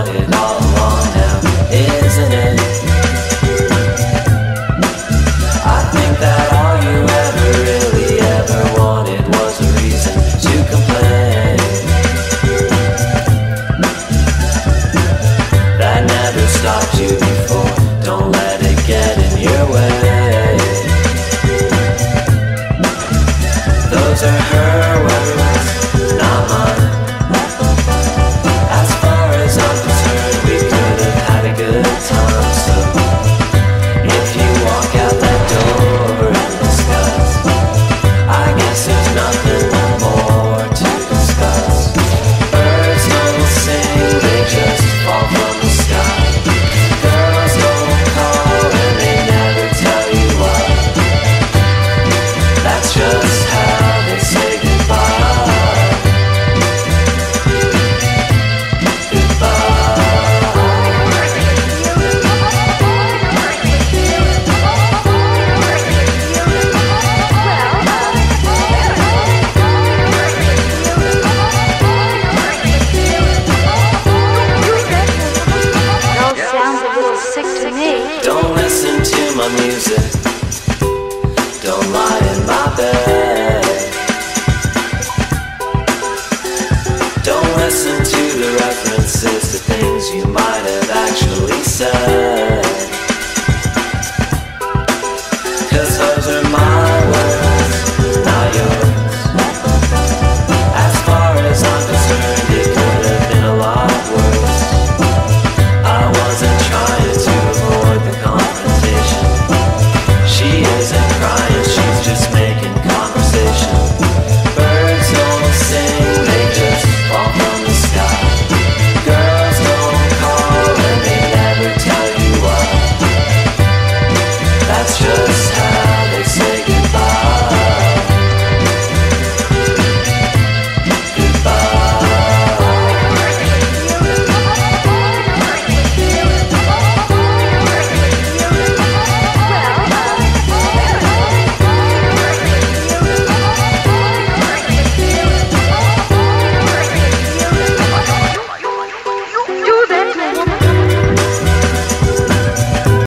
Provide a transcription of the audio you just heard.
wanted all along now, isn't it? I think that all you ever really ever wanted was a reason to complain. That never stopped you before, don't let it get in your way. Those are her words, not mine. As far as I'm concerned, we could have had a good time. So if you walk out that door and discuss, I guess there's nothing more to discuss. Birds don't sing, they just fall from the sky. Girls don't call and they never tell you why. That's just how they say goodbye. Don't listen to my music, don't lie in my bed. Don't listen to the references to things you might have actually said.